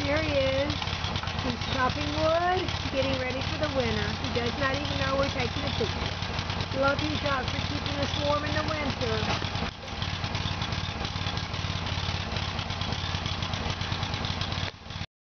Here he is. He's chopping wood, getting ready for the winter. He does not even know we're taking a picture. Love you, God, for keeping us warm in the winter.